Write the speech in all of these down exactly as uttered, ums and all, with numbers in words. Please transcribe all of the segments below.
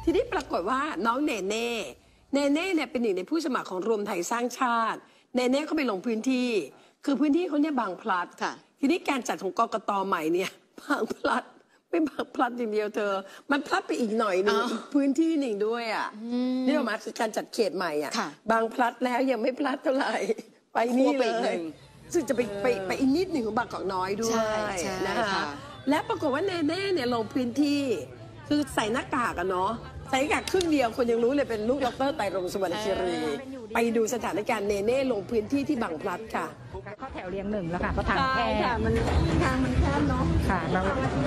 ทีนี้ปรากฏว่าน้องเนเน่เนเน่เนี่ยเป็นหนึ่งในผู้สมัครของรวมไทยสร้างชาติเนเน่เขาไปลงพื้นที่คือพื้นที่เขาเนี่ยบางพลัดทีนี้การจัดของกกตใหม่เนี่ยบางพลัดไม่บางพลัดอย่างเดียวเธอมันพลัดไปอีกหน่อยนึงพื้นที่หนึ่งด้วยอ่ะนี่ออกมาคือการจัดเขตใหม่อ่ะบางพลัดแล้วยังไม่พลัดเท่าไหร่ไปนี่เลยซึ่งจะไปไปไปอีกนิดหนึ่งของบางกอกน้อยด้วยนะคะและปรากฏว่าเนเน่เนี่ยลงพื้นที่คือใส่หน้ากากอะเนาะใส่หน้ากากครึ่งเดียวคนยังรู้เลยเป็นลูกดร.ไตรรงค์สุวรรณคีรีไปดูสถานการณ์เนเน่ลงพื้นที่ที่บางพลัดค่ะเข้าแถวเรียงหนึ่งแล้วค่ะเพราะทางแคบค่ะมันทางมันแคบเนาะค่ะเรา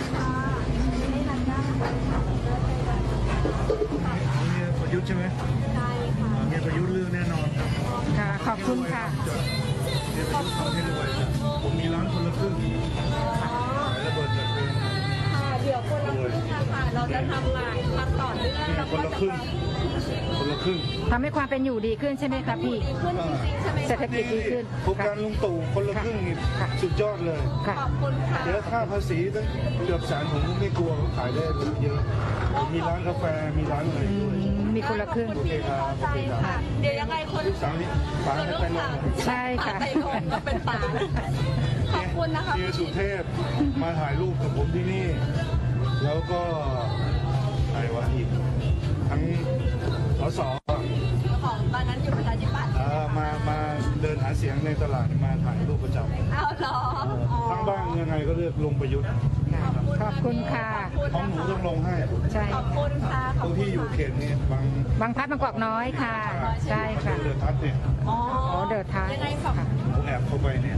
เนี่ยประยุทธ์ใช่ไหมใช่ค่ะเนี่ยประยุทธ์เรื่องแน่นอนครับค่ะขอบคุณค่ะเนี่ยประยุทธ์ทำให้รวยผมมีร้านคนละครึ่งขายระเบิดแบบนี้เดี๋ยวคนละครึ่งค่ะเราจะทำงานทำต่อเนื่องแล้วคนละครึ่งคนละครึ่งทำให้ความเป็นอยู่ดีขึ้นใช่ไหมครับพี่เศรษฐกิจดีขึ้นโครงการลุงตู่คนละครึ่งนี่สุดยอดเลยขอบคุณค่ะเดี๋ยวค่าภาษีตั้งเกือบแสนผมไม่กลัวเขาขายได้เยอะมีร้านกาแฟมีร้านอะไรมีคนละครึ่งโอเคครับโอเคครับเดี๋ยวยังไงคนลูกสาวนี่ป๋าไปลงใช่ค่ะไปลงก็เป็นป๋าขอบคุณนะคะพี่สุเทพมาถ่ายรูปกับผมที่นี่แล้วก็ใครวะอีกทั้งสสของตอนนั้นอยู่ประชาธิปัตย์มามาเดินหาเสียงในตลาดมาถ่ายรูปประจำเอาหรอทั้งบ้านยังไงก็เลือกลงประยุทธ์ขอบคุณค่ะของหนูต้องลงให้ใช่ขอบคุณค่ะตรงที่อยู่เขตนี้บางบางพัดบางกอกน้อยค่ะใช่ค่ะเดือดทัดเนี่ยอ๋อเดือดทัดยังไงฝากผมแอบเข้าไปเนี่ย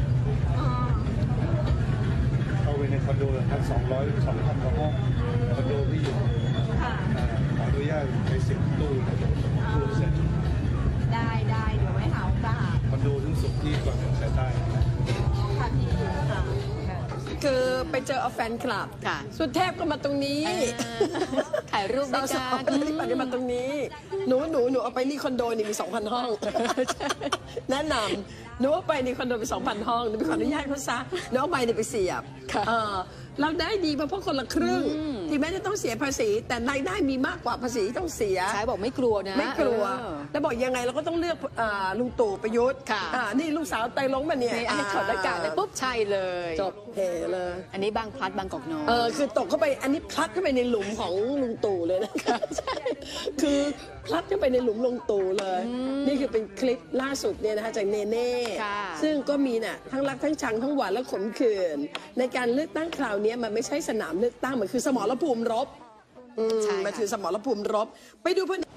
เข้าไปในคอนโดทั้งสองร้อยสองพันกว่าห้องคอนโดที่อยู่ขออนุญาตไปเสียบตู้ตู้เสร็จได้ได้เดี๋ยวไว้หาโอกาสคอนโดทั้งสุดที่ก่อนถึงสายใต้ค่ะพี่ค่ะคือไปเจอเอาแฟนคลับสุดเทพก็มาตรงนี้ถ่ายรูปด้วยกันที่ปฏิบัติตรงนี้หนูหนูหนูเอาไปนี่คอนโดนี่มีสองพันห้องแนะนำหนูเอาไปนี่คอนโดมีสองพันห้องหนูไปขออนุญาตเขาซะหนูเอาใบนี่ไปเสียบเราได้ดีเพราะคนละครึ่งที่แม้จะต้องเสียภาษีแต่รายได้มีมากกว่าภาษีต้องเสียใช่บอกไม่กลัวนะไม่กลัวแล้วบอกยังไงเราก็ต้องเลือกลุงตู่ประยุทธ์นี่ลูกสาวไตรรงค์มาเนี่ยให้ถอดหน้ากากปุ๊บใช่เลยจบเฮเลยอันนี้บางพลัดบางกอกน้อยเออคือตกเข้าไปอันนี้พลัดเข้าไปในหลุมของลุงตู่เลยนะคะใช่คือพลัดเข้าไปในหลุมลุงตู่เลยนี่คือเป็นคลิปล่าสุดเนี่ยนะคะจากเนเน่ซึ่งก็มีน่ะทั้งรักทั้งชังทั้งหวานและขมขื่นในการเลือกตั้งคราวนี้มันไม่ใช่สนามเลือกตั้งมันคือสมรภูมิรบมันคือสมรภูมิรบไปดูเพื่อน